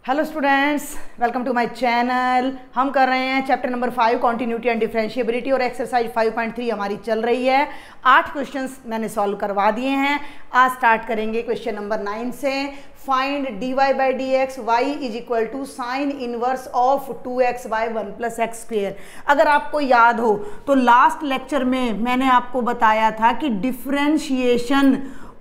Hello students, welcome to my channel. हम कर रहे हैं chapter number 5 continuity and differentiability और एक्सरसाइज 5.3 हमारी चल रही है। 8 क्वेश्चंस मैंने सॉल्व करवा दिए हैं। आज स्टार्ट करेंगे क्वेश्चन नंबर 9 से। Find dy by d x y is equal to sine inverse of 2x by 1 plus x square. अगर आपको याद हो तो लास्ट लेक्चर में मैंने आपको बताया था कि differentiation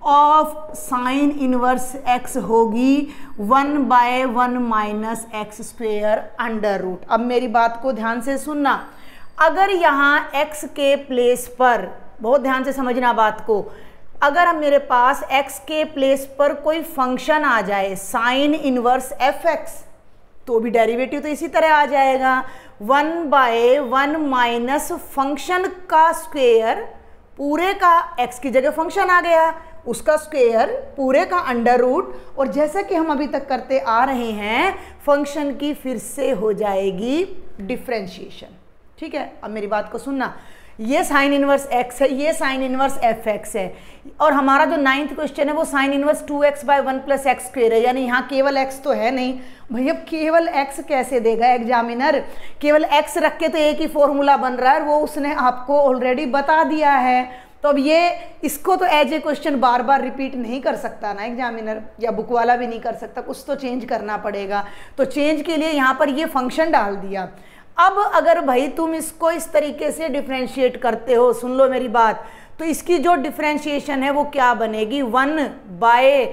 of sine inverse x होगी 1 by 1 minus x square under root. अब मेरी बात को ध्यान से सुनना। अगर यहाँ x के प्लेस पर, बहुत ध्यान से समझना बात को, अगर हम मेरे पास x के प्लेस पर कोई फंक्शन आ जाए साइन इनवर्स fx, तो भी डेरिवेटिव तो इसी तरह आ जाएगा 1 बाय 1 माइनस फंक्शन का स्क्वेयर, पूरे का x की जगह फंक्शन आ गया, उसका स्क्वायर पूरे का अंडर रूट, और जैसा कि हम अभी तक करते आ रहे हैं फंक्शन की फिर से हो जाएगी डिफरेंशिएशन। ठीक है, अब मेरी बात को सुनना। ये साइन इनवर्स x है, ये साइन इनवर्स fx है, और हमारा जो 9th क्वेश्चन है वो sine inverse 2x by 1 plus x square है। यानी यहाँ केवल x तो है नहीं भाई। अब केवल x कैसे देगा एग्जामिनर? केवल x रख के तो एक ही फॉर्मूला बन रहा है, वो उसने आपको ऑलरेडी बता दिया है। तो अब ये इसको तो एज ए क्वेश्चन बार बार रिपीट नहीं कर सकता ना एग्जामिनर, या बुक वाला भी नहीं कर सकता, कुछ तो चेंज करना पड़ेगा। तो चेंज के लिए यहाँ पर ये फंक्शन डाल दिया। अब अगर भाई तुम इसको इस तरीके से डिफरेंशिएट करते हो, सुन लो मेरी बात, तो इसकी जो डिफरेंशिएशन है वो क्या बनेगी? 1 बाय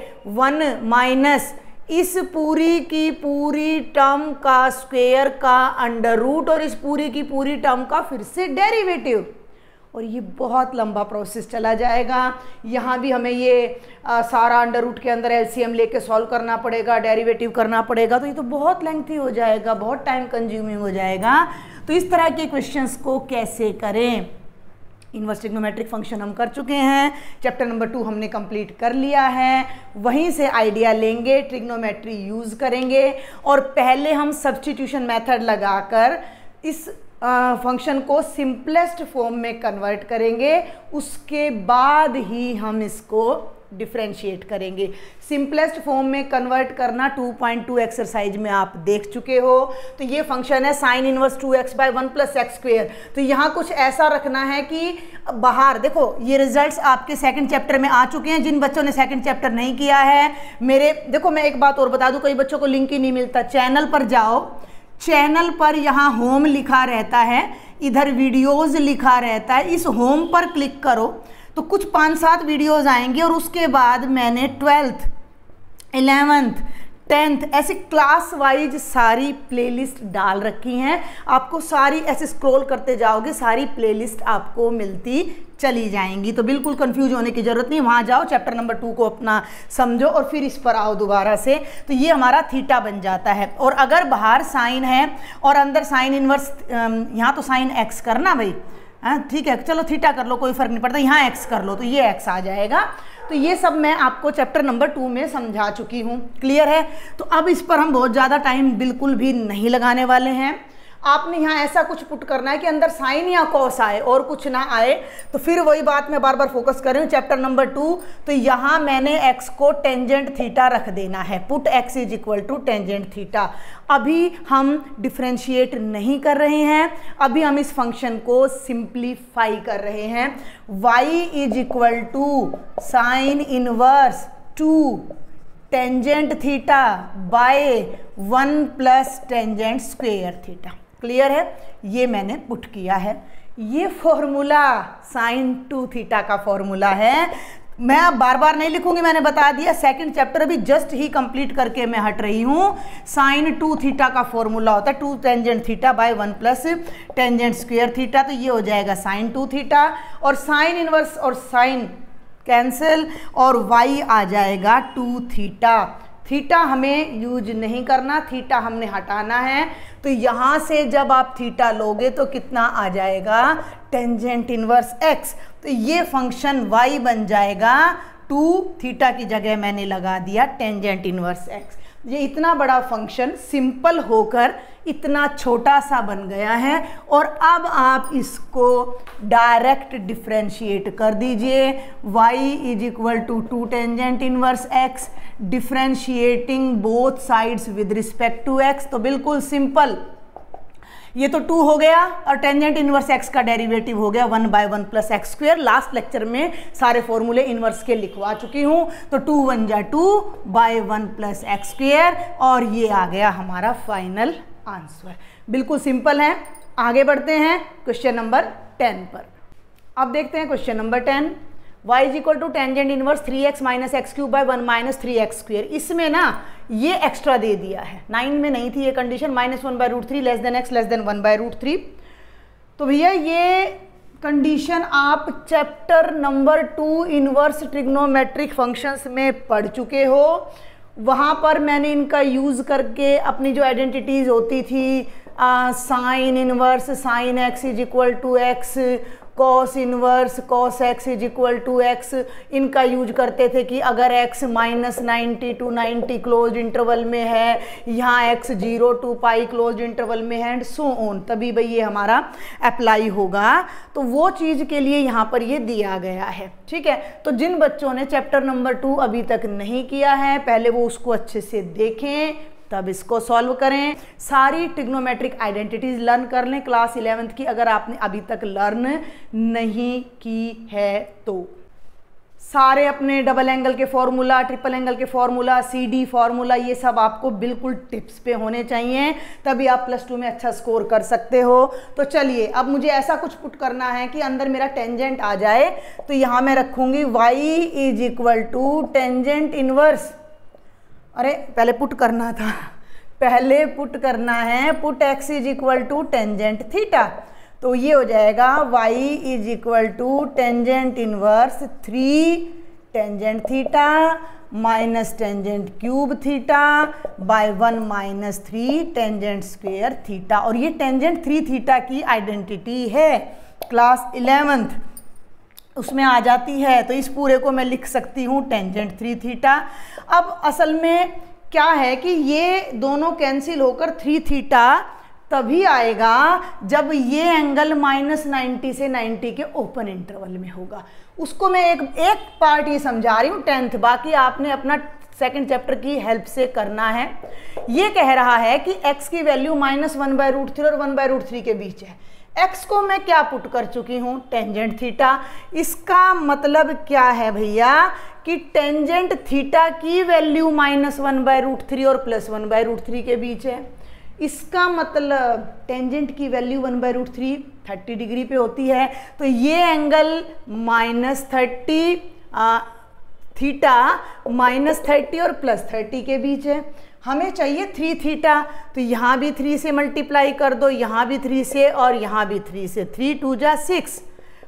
1 माइनस इस पूरी की पूरी टर्म का स्क्वायर का अंडर रूट, और इस पूरी की पूरी टर्म का फिर से डेरिवेटिव। और ये बहुत लंबा प्रोसेस चला जाएगा। यहाँ भी हमें ये सारा अंडर रूट के अंदर एलसीएम लेके सॉल्व करना पड़ेगा, डेरिवेटिव करना पड़ेगा, तो ये तो बहुत लेंथी हो जाएगा, बहुत टाइम कंज्यूमिंग हो जाएगा। तो इस तरह के क्वेश्चंस को कैसे करें? इनवर्स ट्रिग्नोमेट्रिक फंक्शन हम कर चुके हैं, चैप्टर नंबर 2 हमने कंप्लीट कर लिया है। वहीं से आइडिया लेंगे, ट्रिग्नोमेट्री यूज़ करेंगे, और पहले हम सब्स्टिट्यूशन मेथड लगाकर इस फंक्शन को सिंपलेस्ट फॉर्म में कन्वर्ट करेंगे, उसके बाद ही हम इसको डिफरेंशिएट करेंगे। सिंपलेस्ट फॉर्म में कन्वर्ट करना 2.2 एक्सरसाइज में आप देख चुके हो। तो ये फंक्शन है sine inverse 2x by 1 plus x square. तो यहाँ कुछ ऐसा रखना है कि बाहर देखो, ये रिजल्ट्स आपके सेकंड चैप्टर में आ चुके हैं। जिन बच्चों ने सेकंड चैप्टर नहीं किया है, मेरे देखो मैं एक बात और बता दूँ, कई बच्चों को लिंक ही नहीं मिलता। चैनल पर जाओ, चैनल पर यहाँ होम लिखा रहता है, इधर वीडियोस लिखा रहता है, इस होम पर क्लिक करो तो कुछ 5-7 वीडियोस आएंगे, और उसके बाद मैंने 12th 11th 10th ऐसे क्लास वाइज सारी प्लेलिस्ट डाल रखी हैं। आपको सारी ऐसे स्क्रॉल करते जाओगे, सारी प्लेलिस्ट आपको मिलती चली जाएंगी। तो बिल्कुल कंफ्यूज होने की ज़रूरत नहीं, वहाँ जाओ, चैप्टर नंबर 2 को अपना समझो और फिर इस पर आओ दोबारा से। तो ये हमारा थीटा बन जाता है। और अगर बाहर साइन है और अंदर साइन इनवर्स, यहाँ तो साइन एक्स करना भाई, हाँ ठीक है, चलो थीटा कर लो, कोई फ़र्क नहीं पड़ता, यहाँ एक्स कर लो, तो ये एक्स आ जाएगा। तो ये सब मैं आपको चैप्टर नंबर 2 में समझा चुकी हूँ। क्लियर है? तो अब इस पर हम बहुत ज़्यादा टाइम बिल्कुल भी नहीं लगाने वाले हैं। आपने यहाँ ऐसा कुछ पुट करना है कि अंदर साइन या कॉस आए और कुछ ना आए। तो फिर वही बात मैं बार बार फोकस कर रही हूँ, चैप्टर नंबर 2। तो यहाँ मैंने x को टेंजेंट थीटा रख देना है, put x is equal to tangent theta. अभी हम डिफ्रेंशिएट नहीं कर रहे हैं, अभी हम इस फंक्शन को सिंप्लीफाई कर रहे हैं। y is equal to sine inverse 2 tangent theta by 1 plus tangent square theta. Clear है? ये मैंने पुट किया है। ये फॉर्मूला साइन 2 थीटा का फॉर्मूला है। मैं अब बार बार नहीं लिखूंगी, मैंने बता दिया। सेकंड चैप्टर अभी जस्ट ही कंप्लीट करके मैं हट रही हूँ। साइन 2 थीटा का फॉर्मूला होता है 2 tangent theta by 1 plus tangent square theta. तो ये हो जाएगा साइन 2 थीटा, और साइन इनवर्स और साइन कैंसिल, और y आ जाएगा 2 थीटा। थीटा हमें यूज नहीं करना, थीटा हमने हटाना है। तो यहाँ से जब आप थीटा लोगे तो कितना आ जाएगा? Tangent inverse x। तो ये फंक्शन y बन जाएगा 2 थीटा की जगह मैंने लगा दिया टेंजेंट इनवर्स x। ये इतना बड़ा फंक्शन सिंपल होकर इतना छोटा सा बन गया है, और अब आप इसको डायरेक्ट डिफरेंशिएट कर दीजिए। y is equal to 2 tangent inverse x differentiating both sides with respect to x. तो बिल्कुल सिंपल, ये तो 2 हो गया और टेंजेंट इनवर्स एक्स का डेरिवेटिव हो गया 1/1 plus x square. Last lecture में सारे फॉर्मूले इनवर्स के लिखवा चुकी हूँ। तो 2 1 जा 2/1 प्लस एक्स स्क्वायर और ये आ गया हमारा फाइनल आंसर। बिल्कुल सिंपल है। आगे बढ़ते हैं क्वेश्चन नंबर 10 पर। अब देखते हैं question number 10। y is equal to tangent inverse 3x minus x cube by 1 minus 3x square. इसमें ना ये एक्स्ट्रा दे दिया है, 9 में नहीं थी ये condition, -1/√3 less than x less than 1/√3। तो भैया ये कंडीशन आप chapter number 2 inverse trigonometric functions में पढ़ चुके हो। वहाँ पर मैंने इनका यूज़ करके अपनी जो आइडेंटिटीज़ होती थी, sine inverse sine x is equal to x, cos inverse cos x is equal to x, इनका यूज करते थे कि अगर x -90 to 90 क्लोज इंटरवल में है, यहाँ x 0 to pi close interval में है एंड सो ऑन, तभी भाई ये हमारा अप्लाई होगा। तो वो चीज़ के लिए यहाँ पर ये दिया गया है। ठीक है, तो जिन बच्चों ने चैप्टर नंबर 2 अभी तक नहीं किया है, पहले वो उसको अच्छे से देखें तब इसको सॉल्व करें। सारी ट्रिग्नोमेट्रिक आइडेंटिटीज लर्न कर लें क्लास 11th की, अगर आपने अभी तक लर्न नहीं की है तो। सारे अपने डबल एंगल के फॉर्मूला, ट्रिपल एंगल के फॉर्मूला, CD फॉर्मूला, ये सब आपको बिल्कुल टिप्स पे होने चाहिए, तभी आप +2 में अच्छा स्कोर कर सकते हो। तो चलिए अब मुझे ऐसा कुछ पुट करना है कि अंदर मेरा टेंजेंट आ जाए। तो यहाँ मैं रखूँगी y is equal to tangent inverse, अरे पहले पुट करना था, पहले पुट करना है, put x is equal to tangent theta. तो ये हो जाएगा y is equal to tangent inverse 3 tangent theta minus tangent cube theta by 1 minus 3 tangent square theta. और ये टेंजेंट 3 थीटा की आइडेंटिटी है, क्लास 11th उसमें आ जाती है। तो इस पूरे को मैं लिख सकती हूँ टेंजेंट 3 थीटा। अब असल में क्या है कि ये दोनों कैंसिल होकर 3 थीटा तभी आएगा जब ये एंगल -90 से 90 के ओपन इंटरवल में होगा। उसको मैं एक पार्ट ये समझा रही हूँ 10th, बाकी आपने अपना सेकंड चैप्टर की हेल्प से करना है। ये कह रहा है कि x की वैल्यू -1/√3 और 1/√3 के बीच है। x को मैं क्या पुट कर चुकी हूँ, टेंजेंट थीटा। इसका मतलब क्या है भैया कि टेंजेंट थीटा की वैल्यू -1/√3 और +1/√3 के बीच है। इसका मतलब टेंजेंट की वैल्यू 1/√3 30 डिग्री पे होती है। तो ये एंगल -30 थीटा -30 और +30 के बीच है। हमें चाहिए 3 थीटा, तो यहाँ भी 3 से मल्टीप्लाई कर दो, यहाँ भी 3 से और यहाँ भी 3 से। 3 2 जा 6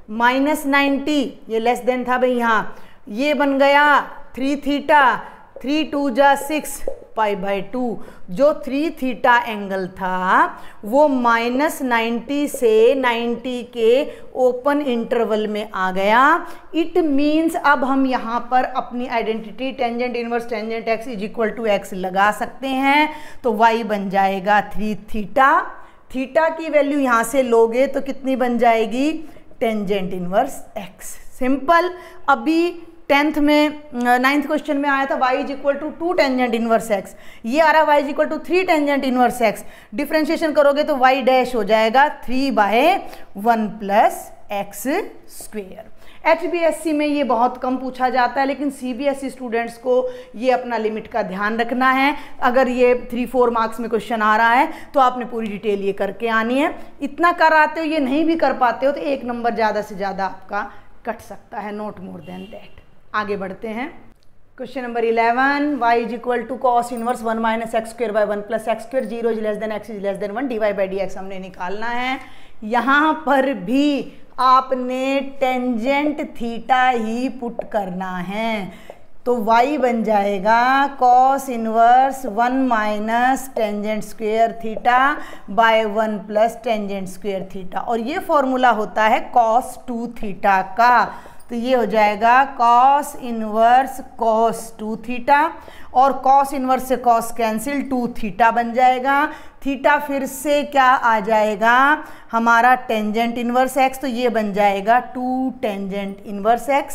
-90, ये लेस देन था भाई, यहाँ ये बन गया 3 थीटा, 3 2 जा 6 π/2। जो 3 थीटा एंगल था वो -90 से 90 के ओपन इंटरवल में आ गया। इट मीन्स अब हम यहाँ पर अपनी identity tangent inverse tangent x is equal to x लगा सकते हैं। तो y बन जाएगा 3 थीटा। थीटा की वैल्यू यहाँ से लोगे तो कितनी बन जाएगी, टेंजेंट इनवर्स x। सिंपल। अभी 10th में 9th क्वेश्चन में आया था y is equal to 2 tangent inverse x, ये आ रहा y is equal to 3 tangent inverse x। Differentiation करोगे तो y डैश हो जाएगा 3/1 प्लस एक्स स्क्वेयर। HBSC में ये बहुत कम पूछा जाता है, लेकिन CBSE स्टूडेंट्स को ये अपना लिमिट का ध्यान रखना है। अगर ये 3-4 मार्क्स में क्वेश्चन आ रहा है तो आपने पूरी डिटेल ये करके आनी है। इतना कर आते हो, ये नहीं भी कर पाते हो तो 1 नंबर ज़्यादा से ज़्यादा आपका कट सकता है, नॉट मोर देन दैट। आगे बढ़ते हैं। Question number 11, y is equal to cos inverse 1 minus x square by 1 plus x square, 0 is less than x is less than 1, dy/dx हमने निकालना है। यहाँ पर भी आपने टेंजेंट थीटा ही पुट करना है। तो y बन जाएगा cos inverse 1 minus tangent square theta by 1 plus tangent square theta, और ये फॉर्मूला होता है कॉस 2 थीटा का। तो ये हो जाएगा कॉस इनवर्स कॉस 2 थीटा, और कॉस इनवर्स से कॉस कैंसिल, 2 थीटा बन जाएगा। थीटा फिर से क्या आ जाएगा हमारा टेंजेंट इनवर्स एक्स, तो ये बन जाएगा 2 टेंजेंट इनवर्स एक्स।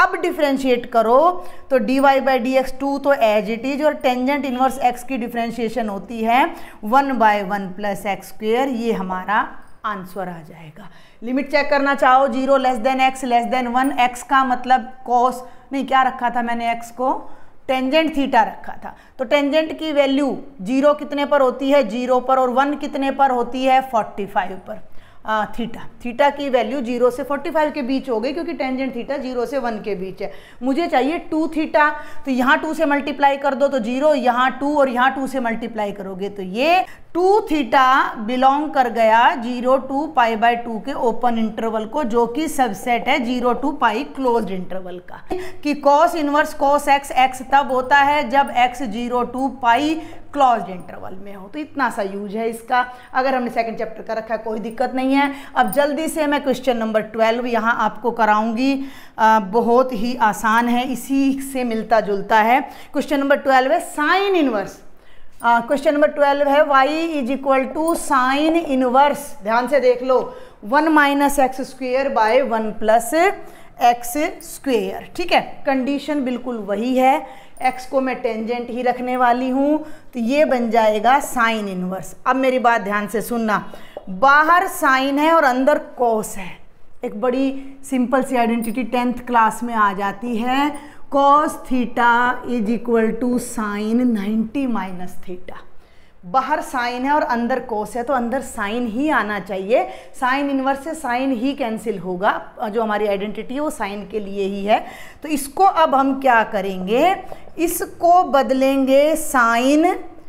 अब डिफ्रेंशिएट करो तो dy बाई डी एक्स 2 तो एज इट इज, और टेंजेंट इनवर्स x की डिफ्रेंशिएशन होती है 1/1 प्लस एक्स स्क्वेयर, ये हमारा आंसर आ जाएगा। लिमिट चेक करना चाहो 0 less than x less than 1, x का मतलब कॉस नहीं, क्या रखा था मैंने x को, टेंजेंट थीटा रखा था। तो टेंजेंट की वैल्यू 0 कितने पर होती है, 0 पर, और 1 कितने पर होती है, 45 पर। थीटा की वैल्यू 0 से 45 के बीच हो गई, क्योंकि टेंजेंट थीटा 0 से 1 के बीच है। मुझे चाहिए 2 थीटा, तो यहाँ 2 से मल्टीप्लाई कर दो तो 0, यहाँ 2 और यहाँ 2 से मल्टीप्लाई करोगे तो ये 2 थीटा बिलोंग कर गया 0 to π/2 के ओपन इंटरवल को, जो कि सबसेट है 0 to π क्लोज्ड इंटरवल का। कि cos inverse cos x, x तब होता है जब x 0 to π क्लोज्ड इंटरवल में हो। तो इतना सा यूज है इसका। अगर हमने सेकंड चैप्टर का रखा है कोई दिक्कत नहीं है। अब जल्दी से मैं क्वेश्चन नंबर 12 यहाँ आपको कराऊंगी, बहुत ही आसान है, इसी से मिलता जुलता है। क्वेश्चन नंबर 12 है साइन इनवर्स। क्वेश्चन नंबर 12 है y is equal to sine inverse, ध्यान से देख लो, 1 minus x square by 1 plus x square. ठीक है, कंडीशन बिल्कुल वही है, x को मैं टेंजेंट ही रखने वाली हूँ, तो ये बन जाएगा साइन इनवर्स। अब मेरी बात ध्यान से सुनना, बाहर साइन है और अंदर कॉस है। एक बड़ी सिंपल सी आइडेंटिटी 10th क्लास में आ जाती है, cos theta is equal to sine 90 minus theta. बाहर साइन है और अंदर कोस है, तो अंदर साइन ही आना चाहिए। साइन इनवर्स से साइन ही कैंसिल होगा, जो हमारी आइडेंटिटी है वो साइन के लिए ही है। तो इसको अब हम क्या करेंगे, इसको बदलेंगे साइन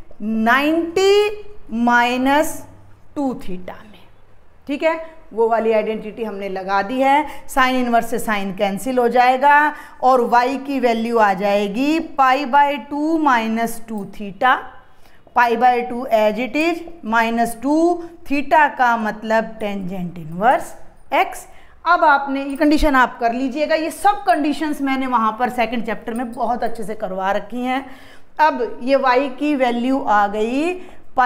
90 माइनस 2 थीटा में। ठीक है, वो वाली आइडेंटिटी हमने लगा दी है। साइन इनवर्स से साइन कैंसिल हो जाएगा और y की वैल्यू आ जाएगी π/2 minus 2 theta, π/2 as it is, minus 2 theta का मतलब टेंजेंट इनवर्स x। अब आपने ये कंडीशन आप कर लीजिएगा, ये सब कंडीशंस मैंने वहाँ पर सेकंड चैप्टर में बहुत अच्छे से करवा रखी हैं। अब ये y की वैल्यू आ गई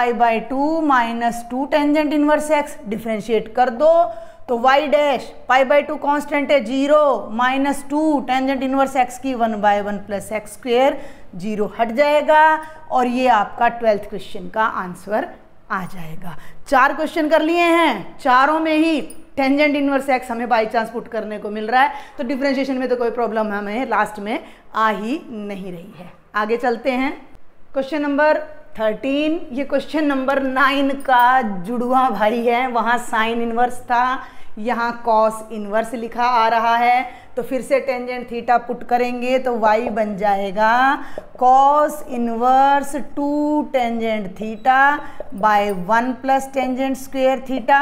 π/2 minus 2 tangent inverse x, differentiate कर दो तो y डैश π/2 कांस्टेंट है 0 माइनस 2 टेंजेंट इनवर्स x की 1/1 प्लस एक्स स्क्वेयर, 0 हट जाएगा और ये आपका 12th क्वेश्चन का आंसर आ जाएगा। 4 क्वेश्चन कर लिए हैं, चारों में ही टेंजेंट इनवर्स x हमें बाई चांस पुट करने को मिल रहा है, तो डिफ्रेंशिएशन में तो कोई प्रॉब्लम हमें लास्ट में आ ही नहीं रही है। आगे चलते हैं, क्वेश्चन नंबर 13, ये क्वेश्चन नंबर 9 का जुड़वा भाई है। वहाँ साइन इनवर्स था, यहाँ कॉस इनवर्स लिखा आ रहा है, तो फिर से टेंजेंट थीटा पुट करेंगे तो y बन जाएगा cos inverse 2 tangent theta by 1 plus tangent square theta.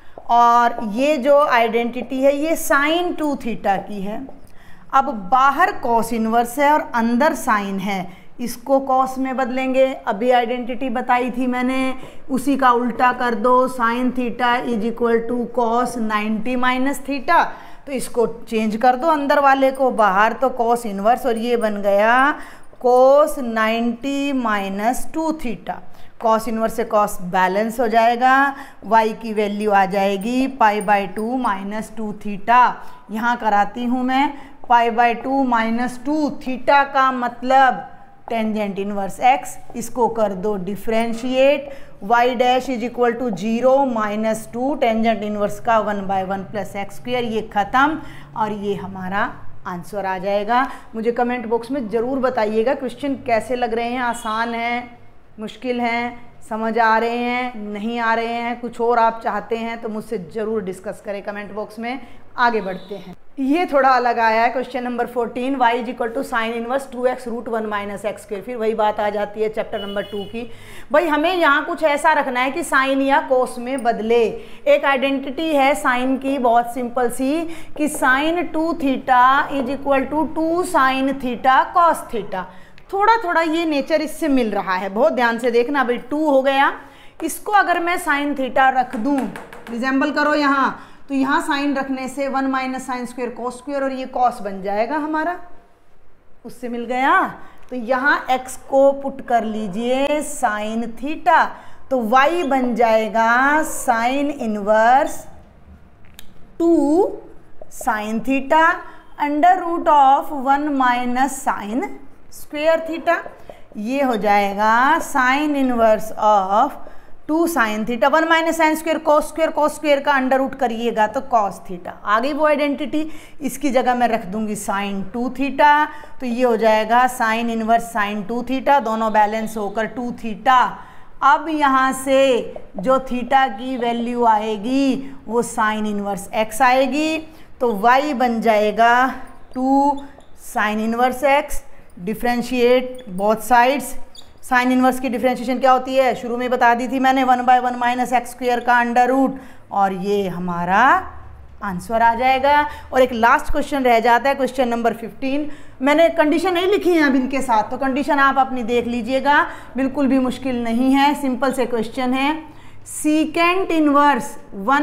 और ये जो आइडेंटिटी है ये साइन 2 थीटा की है। अब बाहर कॉस इनवर्स है और अंदर साइन है, इसको कॉस में बदलेंगे। अभी आइडेंटिटी बताई थी मैंने, उसी का उल्टा कर दो, sine theta is equal to cos 90 minus theta. तो इसको चेंज कर दो अंदर वाले को, बाहर तो कॉस इनवर्स और ये बन गया cos 90 minus 2 theta. Cos inverse से कॉस बैलेंस हो जाएगा, y की वैल्यू आ जाएगी π/2 माइनस 2 थीटा। यहाँ कराती हूँ मैं, π/2 माइनस 2 थीटा का मतलब टेंजेंट इनवर्स x, इसको कर दो differentiate, y dash is equal to 0 minus 2 tangent inverse का 1/1 प्लस एक्स स्क्वेयर, ये ख़त्म और ये हमारा आंसर आ जाएगा। मुझे कमेंट बॉक्स में ज़रूर बताइएगा क्वेश्चन कैसे लग रहे हैं, आसान हैं, मुश्किल हैं, समझ आ रहे हैं, नहीं आ रहे हैं, कुछ और आप चाहते हैं तो मुझसे ज़रूर डिस्कस करें कमेंट बॉक्स में। आगे बढ़ते हैं, ये थोड़ा अलग आया है question number 14, y is equal to sine inverse 2x root 1 minus x square. फिर वही बात आ जाती है चैप्टर नंबर 2 की, भाई हमें यहाँ कुछ ऐसा रखना है कि साइन या कोस में बदले। एक आइडेंटिटी है साइन की बहुत सिंपल सी, कि साइन 2 theta is equal to 2 sine theta cos theta. थोड़ा थोड़ा ये नेचर इससे मिल रहा है, बहुत ध्यान से देखना। भाई 2 हो गया, इसको अगर मैं साइन थीटा रख दूँ, रिजेंबल करो यहाँ, तो यहाँ साइन रखने से 1 minus sine square cos square और ये कॉस बन जाएगा हमारा, उससे मिल गया। तो यहाँ x को पुट कर लीजिए साइन थीटा, तो y बन जाएगा sine inverse 2 sine theta under root of 1 minus sine square theta, ये हो जाएगा sine inverse of 2 sine theta. 1 minus sine square cos square का अंडर रूट करिएगा तो कॉस थीटा। आ गई वो आइडेंटिटी, इसकी जगह मैं रख दूंगी साइन 2 थीटा, तो ये हो जाएगा साइन इनवर्स साइन 2 थीटा, दोनों बैलेंस होकर 2 थीटा। अब यहाँ से जो थीटा की वैल्यू आएगी वो साइन इनवर्स एक्स आएगी, तो y बन जाएगा 2 sine inverse x, differentiate both sides. Sine inverse की डिफ्रेंशिएशन क्या होती है, शुरू में बता दी थी मैंने, 1/1 माइनस एक्स स्क्वेयर का अंडर रूट, और ये हमारा आंसर आ जाएगा। और एक लास्ट क्वेश्चन रह जाता है, क्वेश्चन नंबर 15। मैंने कंडीशन नहीं लिखी है अब इनके साथ, तो कंडीशन आप अपनी देख लीजिएगा, बिल्कुल भी मुश्किल नहीं है, सिंपल से क्वेश्चन है। Secant inverse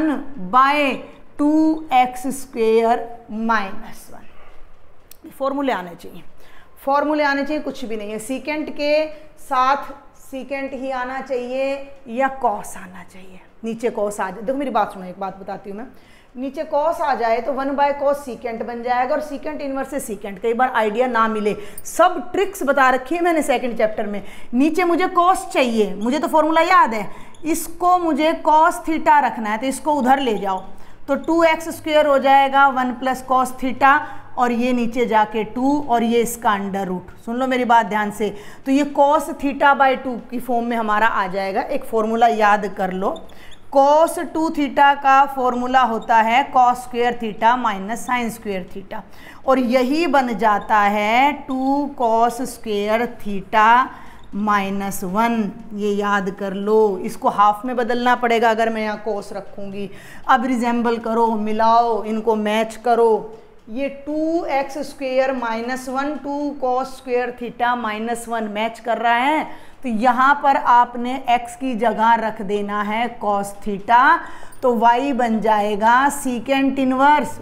1/2x square minus 1, फॉर्मूले आने चाहिए, फॉर्मूले आने चाहिए, कुछ भी नहीं है। सीकेंट के साथ सीकेंट ही आना चाहिए या कॉस आना चाहिए, नीचे कॉस आ जाए। देखो मेरी बात सुनो, एक बात बताती हूँ मैं, नीचे कॉस आ जाए तो 1/cos सीकेंट बन जाएगा, और सीकेंट इनवर्स से सीकेंट, कई बार आइडिया ना मिले, सब ट्रिक्स बता रखी है मैंने सेकंड चैप्टर में। नीचे मुझे कॉस चाहिए, मुझे तो फॉर्मूला याद है, इसको मुझे कॉस थीटा रखना है, तो इसको उधर ले जाओ, तो 2x स्क्वेयर हो जाएगा 1 + cos थीटा, और ये नीचे जाके 2, और ये इसका अंडर रूट। सुन लो मेरी बात ध्यान से, तो ये cos θ/2 की फॉर्म में हमारा आ जाएगा। एक फॉर्मूला याद कर लो, cos 2 थीटा का फॉर्मूला होता है cos square theta minus sine square theta, और यही बन जाता है 2 cos स्क्वेयर थीटा माइनस 1। ये याद कर लो, इसको हाफ में बदलना पड़ेगा अगर मैं यहाँ cos रखूँगी। अब रिजेंबल करो, मिलाओ, इनको मैच करो, ये 2x square minus 1 2 cos square theta minus 1 match कर रहा है, तो यहाँ पर आपने x की जगह रख देना है cos थीटा, तो y बन जाएगा secant inverse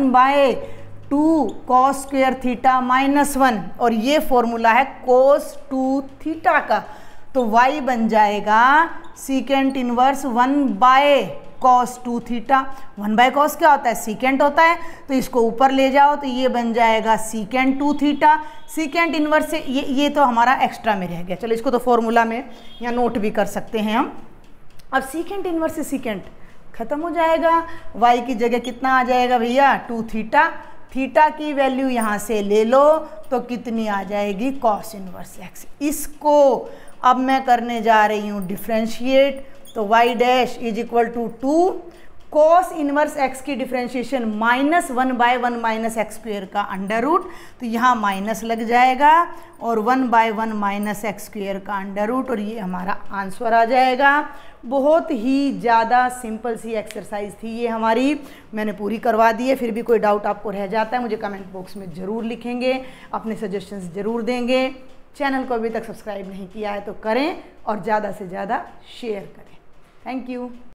1/2 cos square theta minus 1, और ये फॉर्मूला है cos 2 थीटा का, तो y बन जाएगा secant inverse 1/cos 2 theta. 1/cos क्या होता है, सीकेंट होता है, तो इसको ऊपर ले जाओ, तो ये बन जाएगा सीकेंट 2 थीटा। सीकेंट इनवर्स से ये तो हमारा एक्स्ट्रा में रह गया, चलो इसको तो फॉर्मूला में यहाँ नोट भी कर सकते हैं हम। अब सीकेंट इनवर्स से सीकेंट खत्म हो जाएगा, y की जगह कितना आ जाएगा भैया 2 थीटा, थीटा की वैल्यू यहाँ से ले लो तो कितनी आ जाएगी cos इनवर्स x। इसको अब मैं करने जा रही हूँ डिफ्रेंशिएट, तो y dash is equal to 2 cos inverse x की डिफ्रेंशिएशन -1/1 माइनस एक्स स्क्वेयर का अंडर रूट, तो यहाँ माइनस लग जाएगा, और 1/1 माइनस एक्स स्क्वेयर का अंडर रूट, और ये हमारा आंसर आ जाएगा। बहुत ही ज़्यादा सिंपल सी एक्सरसाइज थी ये हमारी, मैंने पूरी करवा दी है। फिर भी कोई डाउट आपको रह जाता है मुझे कमेंट बॉक्स में ज़रूर लिखेंगे, अपने सजेशंस ज़रूर देंगे। चैनल को अभी तक सब्सक्राइब नहीं किया है तो करें, और ज़्यादा से ज़्यादा शेयर करें। Thank you.